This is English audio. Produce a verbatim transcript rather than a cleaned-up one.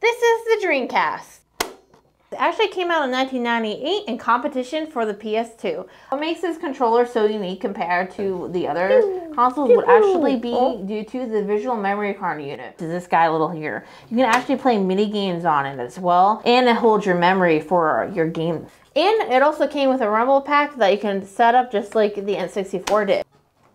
This is the Dreamcast. It actually came out in nineteen ninety-eight in competition for the P S two. What makes this controller so unique compared to the other consoles would actually be due to the visual memory card unit. This guy little here. You can actually play mini games on it as well, and it holds your memory for your game. And it also came with a rumble pack that you can set up just like the N sixty-four did.